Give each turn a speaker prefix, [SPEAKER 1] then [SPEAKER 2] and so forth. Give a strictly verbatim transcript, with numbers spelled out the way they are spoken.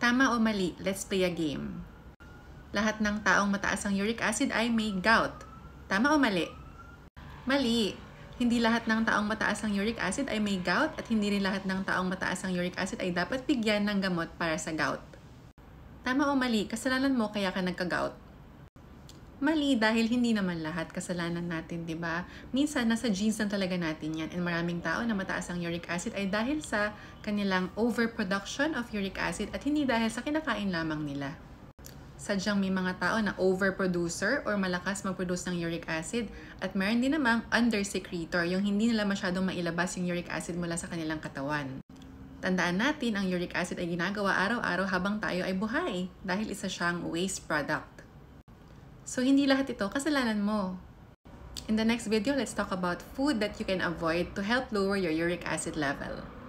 [SPEAKER 1] Tama o mali? Let's play a game. Lahat ng taong mataas ang uric acid ay may gout. Tama o mali? Mali. Hindi lahat ng taong mataas ang uric acid ay may gout at hindi rin lahat ng taong mataas ang uric acid ay dapat bigyan ng gamot para sa gout. Tama o mali? Kasalanan mo kaya ka nagka-gout. Mali dahil hindi naman lahat kasalanan natin, di ba? Minsan nasa genes lang talaga natin yan, and maraming tao na mataas ang uric acid ay dahil sa kanilang overproduction of uric acid at hindi dahil sa kinakain lamang nila. Sadyang may mga tao na overproducer or malakas mag-produce ng uric acid at meron din namang undersecretor, yung hindi nila masyadong mailabas yung uric acid mula sa kanilang katawan. Tandaan natin, ang uric acid ay ginagawa araw-araw habang tayo ay buhay dahil isa siyang waste product. So, hindi lahat ito kasalanan mo. In the next video, let's talk about food that you can avoid to help lower your uric acid level.